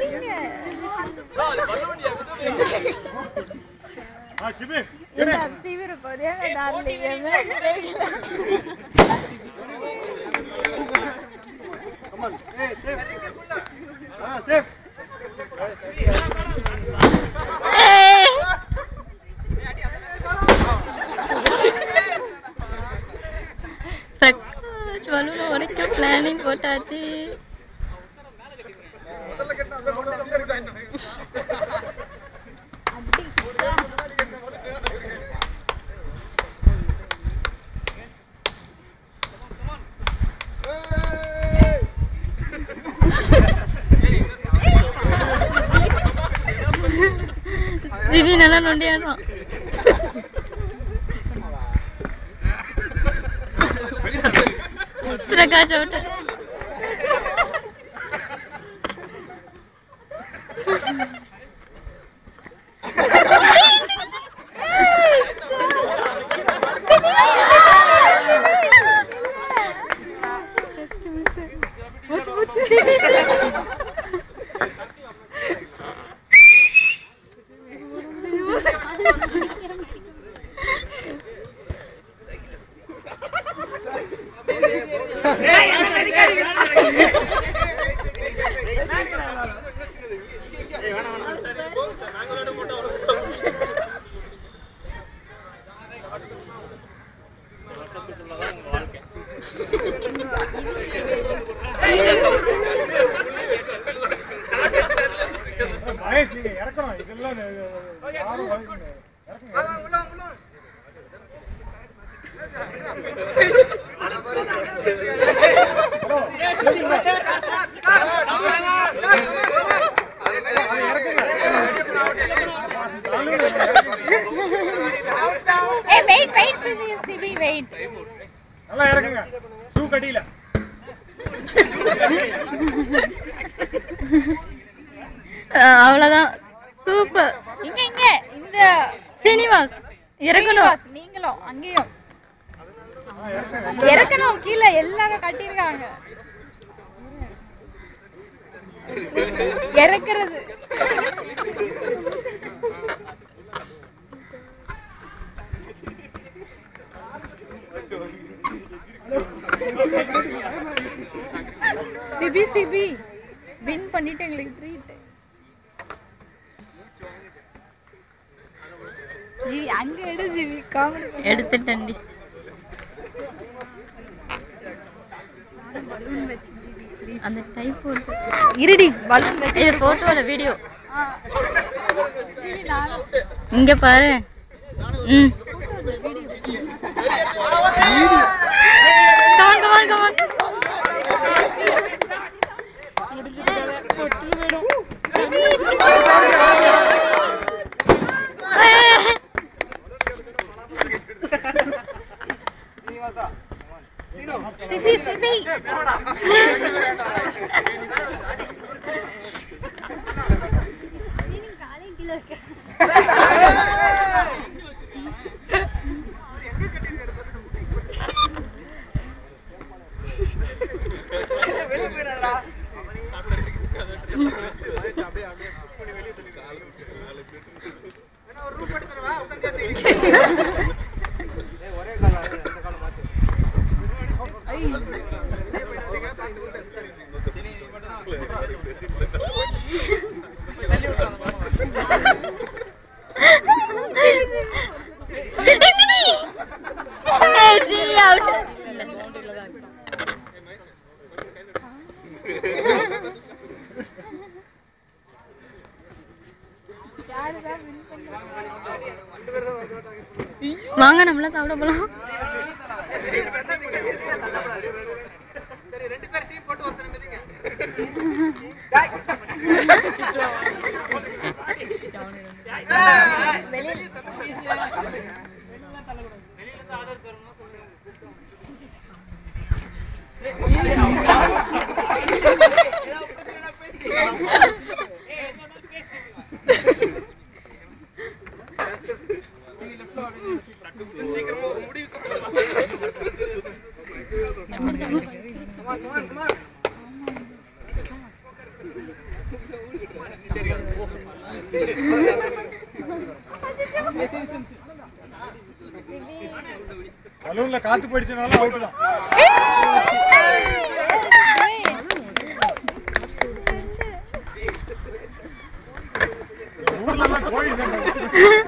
शिविर डाल लिए प्लानिंग போட்டாச்சு சிவி நல்லா நோண்டியானோ சுரகா சோட்ட அவ்வளவுதான் சூப்பர் இங்க இங்க இந்த சீனிவாஸ் இறக்கணும் நீங்களும் அங்கேயும் இறக்கணும் கீழே எல்லாரும் கட்டிருக்காங்க இறக்குறது சிபி சிபி வின் பண்ணிட்டு எங்களுக்கு ட்ரீட் ஜிவி அங்க எடு ஜிவி காமெடி எடுத்துட்டேன்டி பலூன் வச்சு ஜிவி அந்த டைப் போட்டு இருடி பலூன் வச்சு இது போட்டோல வீடியோ ஜிவி நான் இங்க பாரு போட்டோல வீடியோ கமான் கமான் போட்டு வேணும் சிபி சிபி நீ காலை கீழ வைக்க வெளிய போயிராதடா அப்படியே வெளிய தள்ளிடா வேணா ஒரு ரூம் எடுத்து தரவா உட்கார்ந்து பேசிட்டு ஒரே கால அந்த கால மாத்து வாங்க நம்மள சாப்பிட போலாம் சரி ரெண்டு பேர் டீம் போட்டு ஒருத்தர மிதிங்க வெளியில ஆர்டர் தரணும் சொல்லுங்க பலூன்ல காத்து போயிடுச்சனால அவுட் தான். ஊர்ல எல்லாம் கோயில்